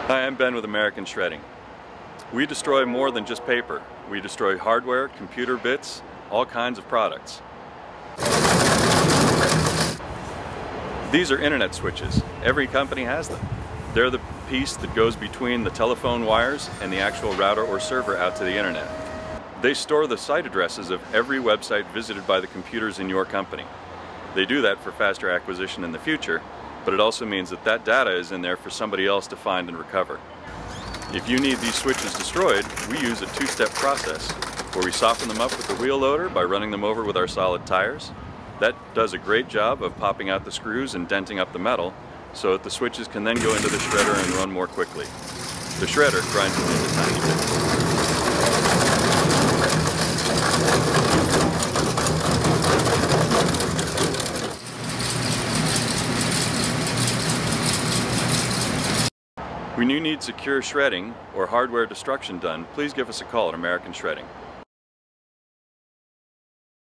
Hi, I'm Ben with American Shredding. We destroy more than just paper. We destroy hardware, computer bits, all kinds of products. These are internet switches. Every company has them. They're the piece that goes between the telephone wires and the actual router or server out to the internet. They store the site addresses of every website visited by the computers in your company. They do that for faster acquisition in the future, but it also means that that data is in there for somebody else to find and recover. If you need these switches destroyed, we use a two-step process where we soften them up with the wheel loader by running them over with our solid tires. That does a great job of popping out the screws and denting up the metal so that the switches can then go into the shredder and run more quickly. The shredder grinds them into tiny bits. When you need secure shredding or hardware destruction done, please give us a call at American Shredding.